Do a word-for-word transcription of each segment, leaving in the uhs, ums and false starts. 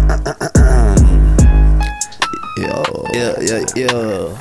Yo, yeah, yeah, yeah.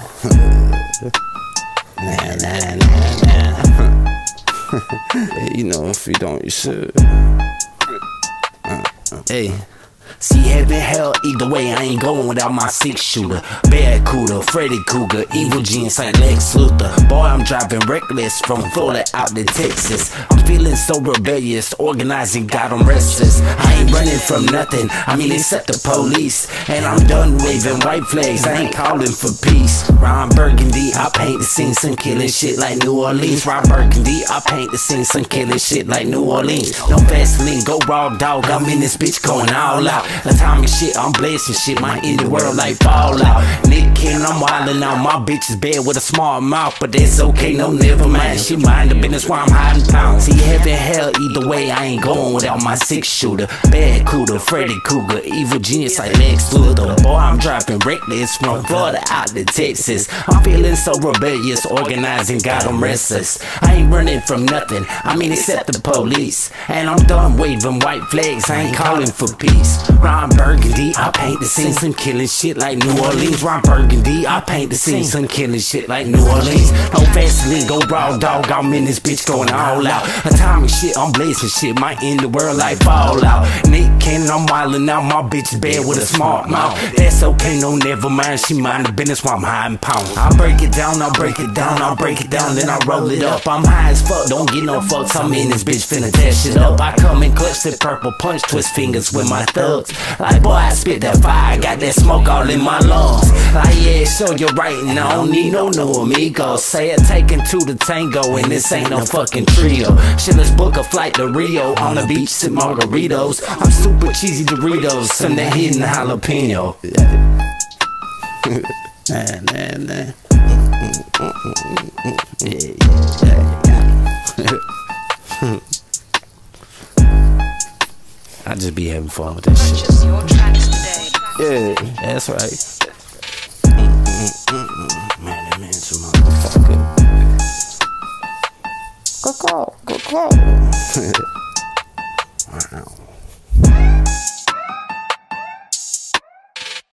Nah, nah, nah, nah. Yeah, you know, if you don't, you should. Uh, uh, hey. See, heaven, hell, either way, I ain't going without my six shooter. Bad Cooter, Freddy Cougar, Evil Genius like Lex Luthor. Boy, I'm driving reckless from Florida out to Texas. I'm feeling so rebellious, organizing, got them restless. I ain't running from nothing, I mean except the police. And I'm done waving white flags, I ain't calling for peace. Ron Burgundy, I paint the scene, some killing shit like New Orleans. Ron Burgundy, I paint the scene, some killing shit like New Orleans. No Vaseline, go raw dog, I'm in this bitch going all out. Atomic shit, I'm blazing shit, my indie world like Fallout. Nick Cannon, I'm wildin' out, my bitch is bad with a small mouth, but that's okay, no, never mind. She mind the business while I'm hiding pounds. See, heaven, hell, either way, I ain't going without my six shooter. Bad Cooter, Freddy Cougar, Evil Genius like Lex Luthor. Boy, I'm driving reckless from Florida out to Texas. I'm feeling so rebellious, organizing, got them restless. I ain't running from nothing, I mean except the police. And I'm done waving white flags, I ain't calling for peace. Ron Burgundy, I paint the scene, some killing shit like New Orleans. Ron Burgundy, I paint the scene, some killing shit like New Orleans. No Vaseline, go raw dog, I'm in this bitch going all out. Atomic shit, I'm blazing shit, might end the world like Fallout. Nick Cannon, I'm wildin' out, my bitch is bad with a smart mouth. That's okay, no, never mind, she mind the business while I'm hiding pounds. I break it down, I break it down, I break it down, then I roll it up. I'm high as fuck, don't get no fucks, I'm in this bitch finna dash it up. I come and clutch the purple punch, twist fingers with my thugs. Like boy, I spit that fire, got that smoke all in my lungs. Like yeah, sure you're right, and I don't need no new amigos. Say it taking two to tango, and this ain't no fucking trio. Shit, let's book a flight to Rio, on the beach, sip margaritos. I'm super cheesy Doritos, some that hidden jalapeno. Nah, nah, nah. Yeah, yeah, yeah. I just be having fun with that shit. Purchase your tracks today. Yeah, that's right. Man, that man's a motherfucker. Go, go, go, go.